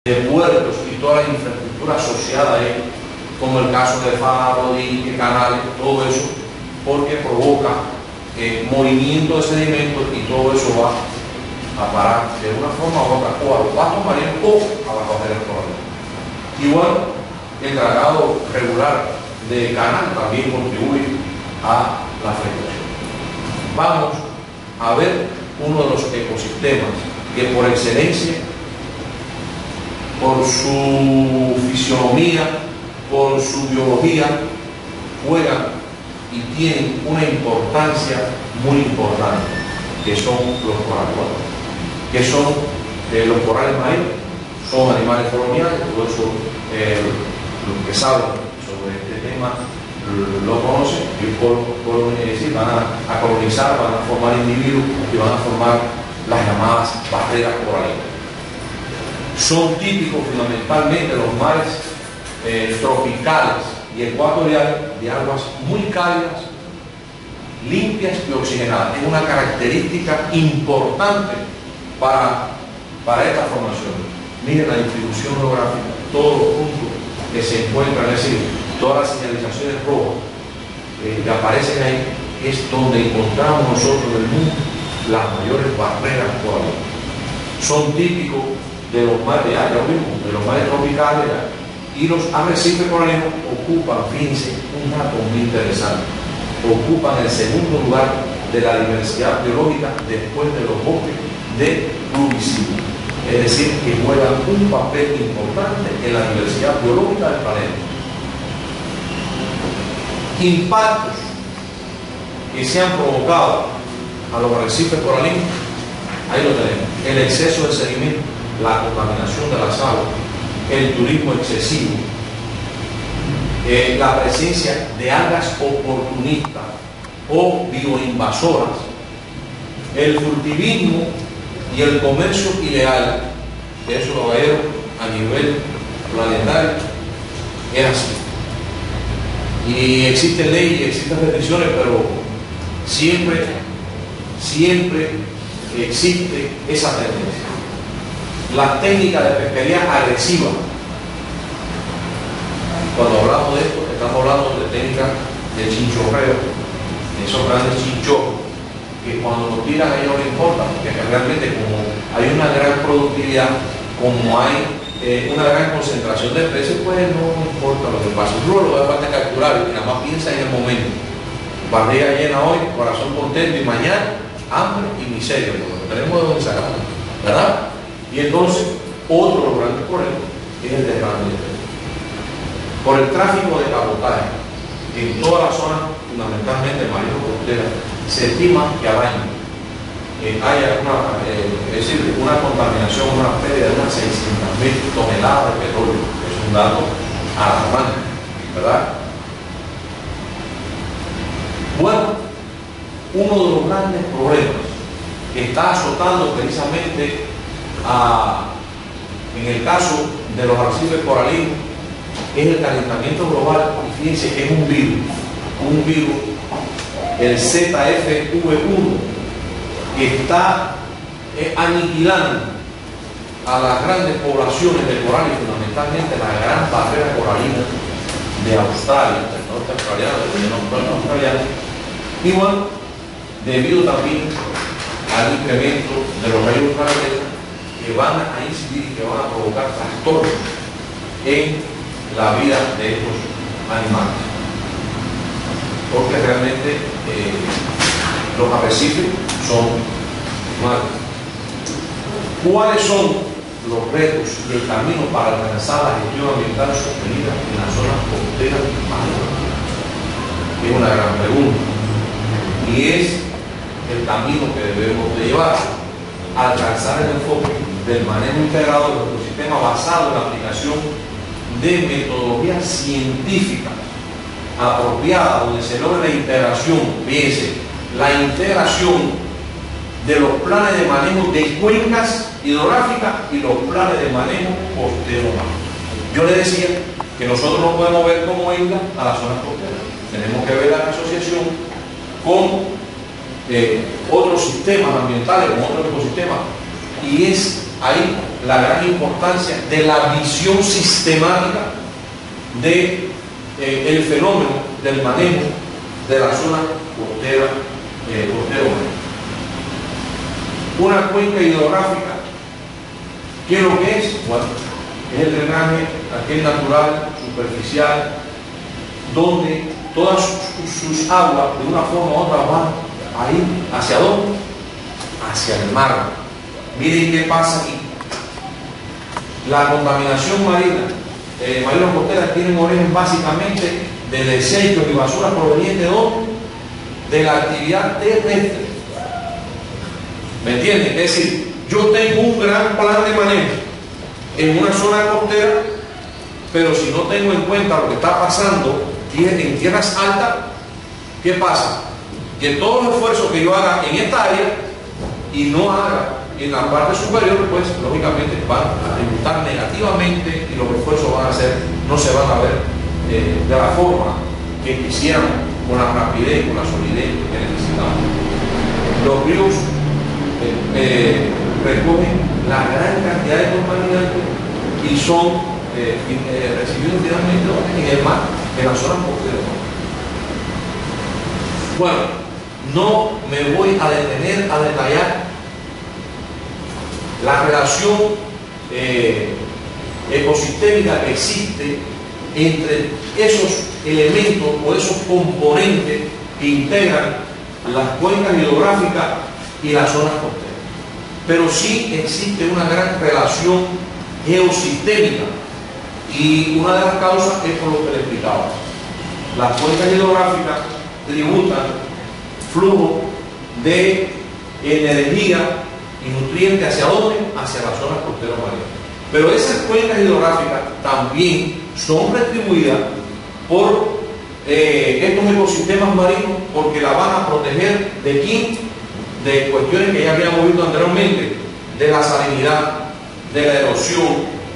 de puertos y toda la infraestructura asociada a él, como el caso de faros, diques, canales, todo eso, porque provoca movimiento de sedimentos y todo eso va a parar de una forma u otra o a los pastos marinos o a las barreras coralinas. Igual, el dragado regular de canal también contribuye a la afectación. Vamos a ver uno de los ecosistemas que por excelencia, por su fisionomía, por su biología, juegan y tienen una importancia muy importante, que son los corales. ¿Qué son los corales marinos? Son animales coloniales, todo eso los que saben sobre este tema lo conocen, y van a colonizar, van a formar individuos y van a formar las llamadas barreras coralinas. Son típicos fundamentalmente los mares tropicales y ecuatoriales de aguas muy cálidas, limpias y oxigenadas. Es una característica importante para esta formación. Miren la distribución geográfica, todos los puntos que se encuentran, es decir, todas las señalizaciones rojas que aparecen ahí, es donde encontramos nosotros en el mundo las mayores barreras coralinas. Son típicos de los mares, de los mares tropicales, y los arrecifes coralinos ocupan, fíjense, un dato muy interesante, ocupan el segundo lugar de la diversidad biológica después de los bosques de pluvicidio. Es decir, que juegan un papel importante en la diversidad biológica del planeta. Impactos que se han provocado a los arrecifes coralinos, ahí lo tenemos: el exceso de sedimento, la contaminación de las aguas, el turismo excesivo, la presencia de algas oportunistas o bioinvasoras, el cultivismo y el comercio ilegal, que eso lo veo a nivel planetario, es así. Y existen leyes, existen restricciones, pero siempre existe esa tendencia. Las técnicas de pesquería agresiva. Cuando hablamos de esto, estamos hablando de técnicas de chinchorreo, de esos grandes chinchorros, que cuando nos tiran a ellos no importa, porque realmente como hay una gran productividad, como hay una gran concentración de especies, pues no importa lo que pase. Luego lo da falta capturar y nada más piensa en el momento. Barriga llena hoy, corazón contento, y mañana hambre y miseria, porque lo tenemos de donde sacamos, ¿verdad? Y entonces, otro de los grandes problemas es el derrame de petróleo. Por el tráfico de cabotaje en toda la zona, fundamentalmente marino costera, se estima que al año haya una contaminación, una pérdida de unas 600.000 toneladas de petróleo. Es un dato alarmante, ¿verdad? Bueno, uno de los grandes problemas que está azotando precisamente en el caso de los arrecifes coralinos es el calentamiento global. Y fíjense que es un virus, el ZFV1, que está aniquilando a las grandes poblaciones de corales, fundamentalmente la gran barrera coralina de Australia, del norte australiano, del norte australiano, igual debido también al incremento de los rayos ultravioleta, que van a incidir y que van a provocar trastornos en la vida de estos animales, porque realmente los arrecifes son malos. ¿Cuáles son los retos y el camino para alcanzar la gestión ambiental sostenida en las zonas costeras marinas? Es una gran pregunta, y es el camino que debemos de llevar: alcanzar el enfoque del manejo integrado del ecosistema basado en la aplicación de metodologías científicas apropiadas, donde se logre la integración, fíjense, la integración de los planes de manejo de cuencas hidrográficas y los planes de manejo costero marino. Yo le decía que nosotros no podemos ver como isla a las zonas costeras, tenemos que ver la asociación con otros sistemas ambientales, con otros ecosistemas, y es ahí la gran importancia de la visión sistemática de el fenómeno del manejo de la zona costera costero-marina. Una cuenca hidrográfica, ¿qué es lo que es? Bueno, es el drenaje aquel natural, superficial, donde todas sus aguas de una forma u otra van ahí, ¿hacia dónde? Hacia el mar. Miren qué pasa aquí. La contaminación marina, marinas costeras, tienen origen básicamente de desechos y basuras provenientes de ¿dónde? De la actividad terrestre. ¿Me entienden? Es decir, yo tengo un gran plan de manejo en una zona costera, pero si no tengo en cuenta lo que está pasando en tierras altas, ¿qué pasa? Que todos los esfuerzos que yo haga en esta área y no haga en la parte superior, pues lógicamente van a tributar negativamente y los esfuerzos van a ser, no se van a ver de la forma que quisieran, con la rapidez y con la solidez que necesitamos. Los ríos recogen la gran cantidad de contaminantes y son recibidos finalmente en el mar, en las zonas costeras. Bueno, no me voy a detener a detallar la relación ecosistémica que existe entre esos elementos o esos componentes que integran las cuencas hidrográficas y las zonas costeras. Pero sí existe una gran relación geosistémica y una de las causas es por lo que le explicaba. Las cuencas hidrográficas tributan flujo de energía y nutrientes ¿hacia dónde? Hacia las zonas costeras marinas. Pero esas cuencas hidrográficas también son retribuidas por estos ecosistemas marinos porque la van a proteger ¿de quién? De cuestiones que ya habíamos visto anteriormente, de la salinidad, de la erosión,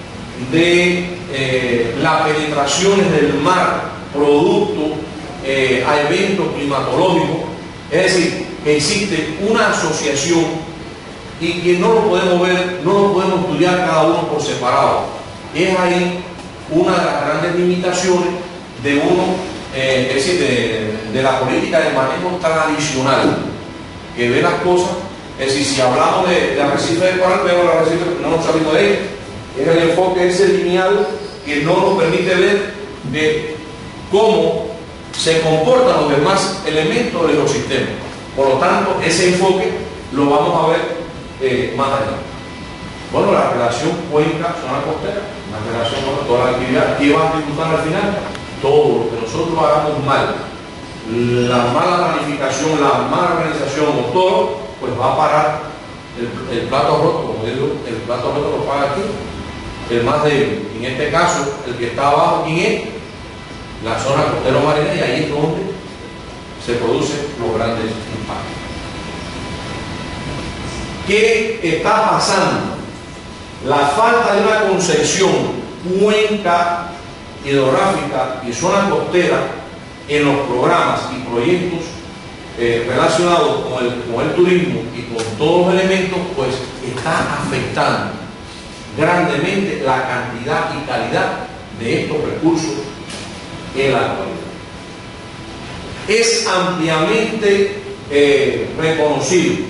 de las penetraciones del mar producto a eventos climatológicos. Es decir, existe una asociación y que no lo podemos ver, no lo podemos estudiar cada uno por separado. Es ahí una de las grandes limitaciones de uno, es decir, de la política de manejo tradicional, que ve las cosas. Es decir, si hablamos de arrecife de coral, vemos el arrecife, no nos salimos de él. Es el enfoque ese lineal que no nos permite ver de cómo se comportan los demás elementos del ecosistema. Por lo tanto, ese enfoque lo vamos a ver más adelante. Bueno, la relación cuenca-zona costera, la relación con toda la actividad, ¿qué va a tributar al final? Todo lo que nosotros hagamos mal, la mala planificación, la mala organización o todo, pues va a parar el plato roto, como digo, el plato roto lo paga aquí, el más débil. En este caso, el que está abajo, ¿quién es? La zona costero-marina, y ahí es donde se producen los grandes impactos. ¿Qué está pasando? La falta de una concepción cuenca hidrográfica y zona costera en los programas y proyectos relacionados con el turismo y con todos los elementos, pues está afectando grandemente la cantidad y calidad de estos recursos en la actualidad. Es ampliamente reconocido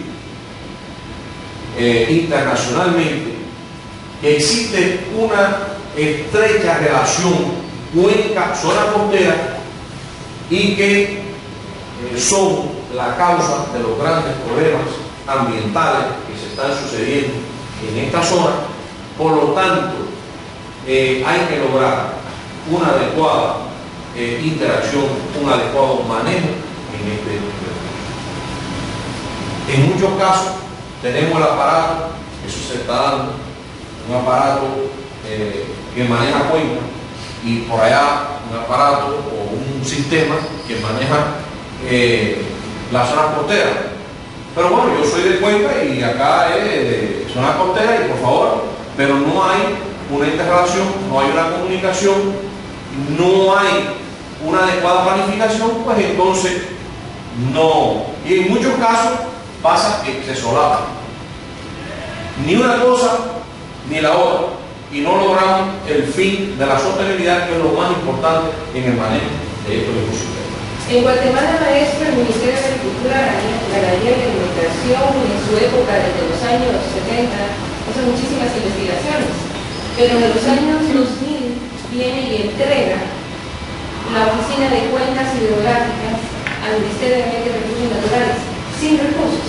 internacionalmente que existe una estrecha relación cuenca-zona costera y que son la causa de los grandes problemas ambientales que se están sucediendo en esta zona. Por lo tanto, hay que lograr una adecuada interacción, un adecuado manejo en este proceso. En muchos casos tenemos el aparato, eso se está dando, un aparato que maneja cuenca, y por allá un aparato o un sistema que maneja la zona costera. Pero bueno, yo soy de Cuenca y acá es de zona costera, y por favor, pero no hay una interrelación, no hay una comunicación, no hay una adecuada planificación, pues entonces no. Y en muchos casos pasa que se solapan. Ni una cosa ni la otra, y no logramos el fin de la sostenibilidad, que es lo más importante en el manejo de estos ecosistemas. En Guatemala, maestro, el Ministerio de Agricultura, Ganadería y Alimentación, en su época, desde los años 70, hizo muchísimas investigaciones, pero en los años 2000 viene y entrega la Oficina de Cuencas Hidrográficas al Ministerio de Ambiente y Recursos Naturales, sin recursos.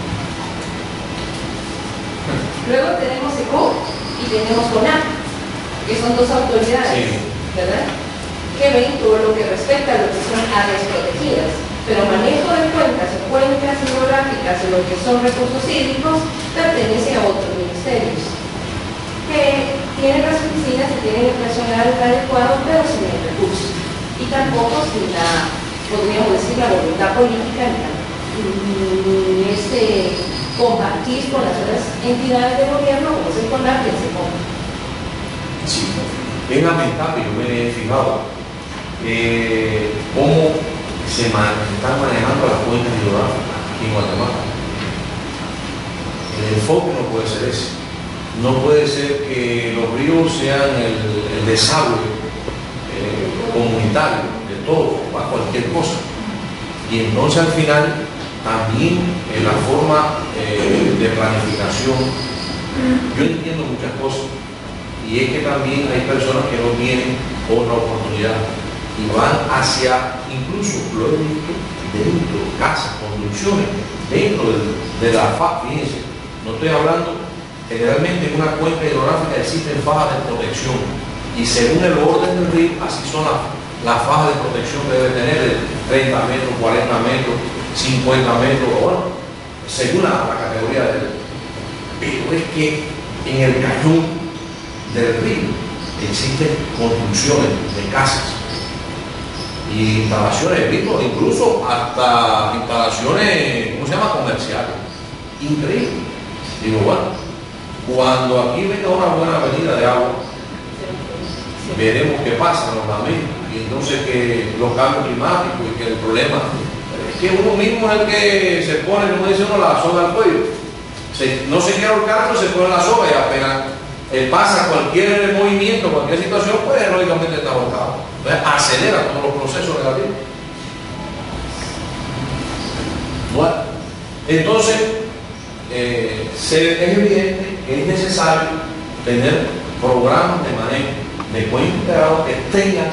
Luego tenemos ECO y tenemos CONAP, que son dos autoridades, sí, ¿verdad?, que ven todo lo que respecta a lo que son áreas protegidas, pero manejo de cuencas o cuencas hidrográficas o lo que son recursos hídricos pertenece a otros ministerios que tienen las oficinas y tienen el personal adecuado, pero sin el recurso y tampoco sin la, podríamos decir, la voluntad política ni compartir con las otras entidades de gobierno como es el CONAP y el SECOM. Sí, es lamentable, yo me he fijado cómo se están manejando las cuencas hidrográficas aquí en Guatemala. El enfoque no puede ser ese. No puede ser que los ríos sean el desagüe comunitario de todo, para cualquier cosa. Y entonces al final también en la forma de planificación, yo entiendo muchas cosas, y es que también hay personas que no tienen otra oportunidad y van hacia, incluso lo he visto, dentro de casas, construcciones, dentro de la faja. Fíjense, no estoy hablando, generalmente en una cuenca hidrográfica existen fajas de protección y según el orden del río, así son las fajas de protección que debe tener, de 30 metros, 40 metros, 50 metros, bueno, según la categoría del río. Pero es que en el cañón del río existen construcciones de casas y instalaciones, visto, incluso hasta instalaciones, ¿cómo se llama?, comerciales. Increíble. Digo, bueno, cuando aquí venga una buena avenida de agua, veremos qué pasa normalmente, y entonces que los cambios climáticos y que el problema es que uno mismo es el que se pone, como dice uno, la soga al cuello. No se quiere ahorcar, pero se pone la soga y apenas pasa cualquier movimiento, cualquier situación, pues lógicamente está ahorcado. Entonces acelera todos los procesos negativos. Bueno, entonces es evidente que es necesario tener programas de manejo de cuenca integrado que tengan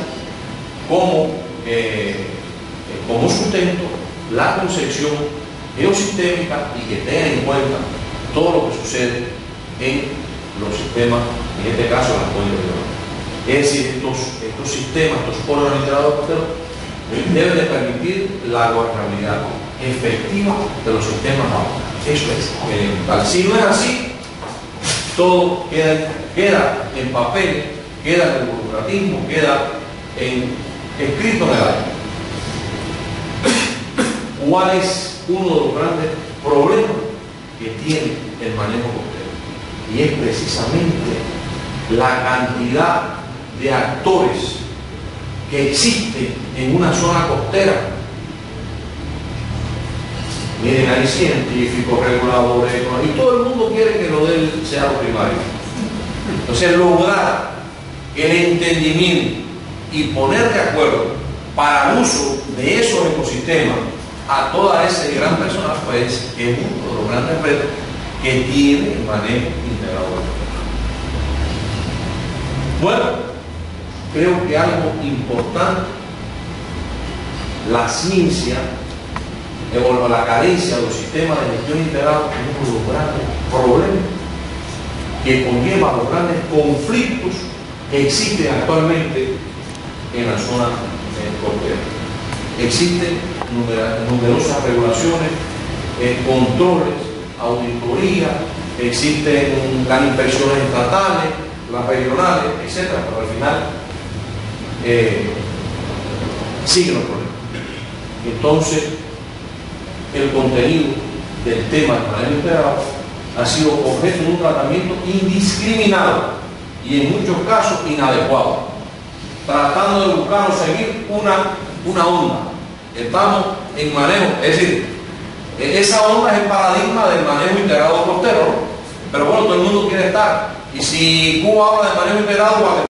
como sustento la concepción geosistémica y que tengan en cuenta todo lo que sucede en los sistemas, en este caso las cuencas hidrográficas. Es decir, estos sistemas, estos órganos integrados costeros deben de permitir la gobernabilidad efectiva de los sistemas aguas. Eso es elemental. Si no es así, todo queda en papel, queda en el burocratismo, queda escrito en el aire. ¿Cuál es uno de los grandes problemas que tiene el manejo costero? Y es precisamente la cantidad de actores que existen en una zona costera. Miren, hay científicos, reguladores, y todo el mundo quiere que lo de él sea lo primario. Entonces, lograr el entendimiento y poner de acuerdo para el uso de esos ecosistemas a toda ese gran personal, pues es uno de los grandes retos que tiene el manejo integrado. Bueno, creo que algo importante, la ciencia o la carencia de los sistemas de gestión integrado es uno de los grandes problemas que conlleva los grandes conflictos que existen actualmente en la zona costera. Existen numerosas regulaciones, controles, auditoría, existen las inspecciones estatales, las regionales, etc. Pero al final siguen los problemas. Entonces, el contenido del tema del manejo integrado ha sido objeto de un tratamiento indiscriminado y en muchos casos inadecuado, tratando de buscar o seguir una onda. Estamos en manejo, es decir, esa onda es el paradigma del manejo integrado costero, ¿no? Pero bueno, todo el mundo quiere estar Y si Cuba habla de manejo integrado,